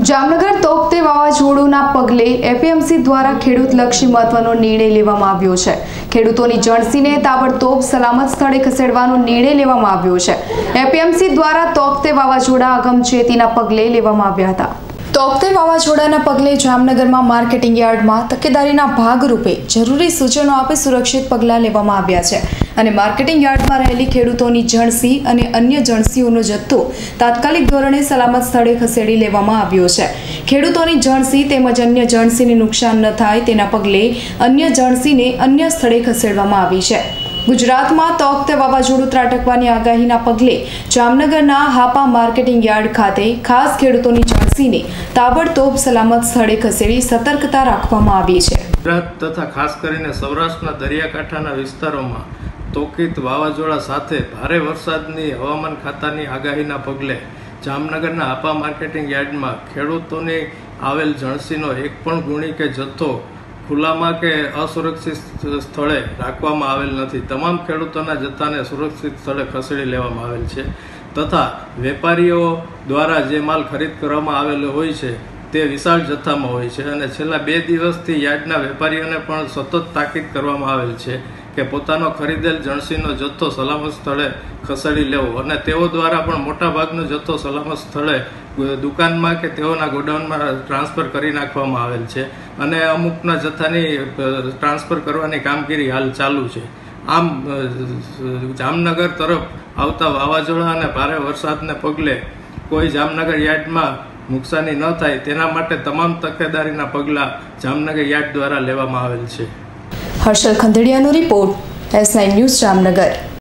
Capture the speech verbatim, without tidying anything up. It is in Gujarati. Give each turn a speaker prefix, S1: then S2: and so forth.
S1: જામનગર તોકતે વાવાઝોડુના પગલે એપીએમસી દ્વારા ખેડૂતલક્ષી મહત્વનો નિર્ણય લેવામાં આવ્યો છે। ખેડૂતોની જણસીને તાબડતોબ સલામત સ્થળે ખસેડવાનો નિર્ણય લેવામાં આવ્યો છે। એપીએમસી દ્વારા તોકતે વાવાઝોડા અગમચેતીના પગલે લેવામાં આવ્યા હતા। તોકતે વાવાઝોડાના પગલે જામનગરમાં માર્કેટિંગ યાર્ડમાં તકેદારીના ભાગરૂપે જરૂરી સૂચનો આપી સુરક્ષિત પગલાં લેવામાં આવ્યા છે અને માર્કેટિંગ યાર્ડમાં રહેલી ખેડૂતોની જણસી અને અન્ય જણસીઓનો જથ્થો તાત્કાલિક ધોરણે સલામત સ્થળે ખસેડી લેવામાં આવ્યો છે। ખેડૂતોની જણસી તેમજ અન્ય જણસીને નુકસાન ન થાય તેના પગલે અન્ય જણસીને અન્ય સ્થળે ખસેડવામાં આવી છે। ગુજરાતમાં તોકતે વાવાઝોડું ત્રાટકવાની આગાહીના પગલે જામનગરના હાપા માર્કેટિંગ યાર્ડ ખાતે ખાસ ખેડૂતોની જણસીને તાબડતોબ સલામત સ્થળે ખસેડી સતર્કતા રાખવામાં આવી છે।
S2: ગુજરાત તથા ખાસ કરીને સૌરાષ્ટ્રના દરિયાકાંઠાના વિસ્તારોમાં તોકીત વાવાઝોડા સાથે ભારે વરસાદની હવામાન ખાતાની આગાહીના પગલે જામનગરના હાપા માર્કેટિંગ યાર્ડમાં ખેડૂતોને આવેલ જણસીનો એક પણ ગુણી કે જથ્થો ખુલ્લામાં કે અસુરક્ષિત સ્થળે રાખવામાં આવેલ નથી। તમામ ખેડૂતોના જથ્થાને સુરક્ષિત સ્થળે ખસેડી લેવામાં આવેલ છે તથા વેપારીઓ દ્વારા જે માલ ખરીદ કરવામાં આવેલો હોય છે તે વિશાળ જથ્થામાં હોય છે અને છેલ્લા બે દિવસથી યાર્ડના વેપારીઓને પણ સતત તાકીદ કરવામાં આવેલ છે કે પોતાનો ખરીદેલ જણસીનો જથ્થો સલામત સ્થળે ખસેડી લેવો અને તેઓ દ્વારા પણ મોટાભાગનો જથ્થો સલામત સ્થળે દુકાનમાં કે તેઓના ગોડાઉનમાં ટ્રાન્સફર કરી નાખવામાં આવેલ છે અને અમુકના જથ્થાની ટ્રાન્સફર કરવાની કામગીરી હાલ ચાલુ છે। આમ જામનગર તરફ આવતા વાવાઝોડા અને ભારે વરસાદને પગલે કોઈ જામનગર યાર્ડમાં નુકસાની ન થાય તેના માટે તમામ તકેદારીના પગલાં જામનગર યાર્ડ દ્વારા લેવામાં આવેલ છે।
S1: હર્ષલ ખંડેડિયાનો report, S nine news, Jamnagar.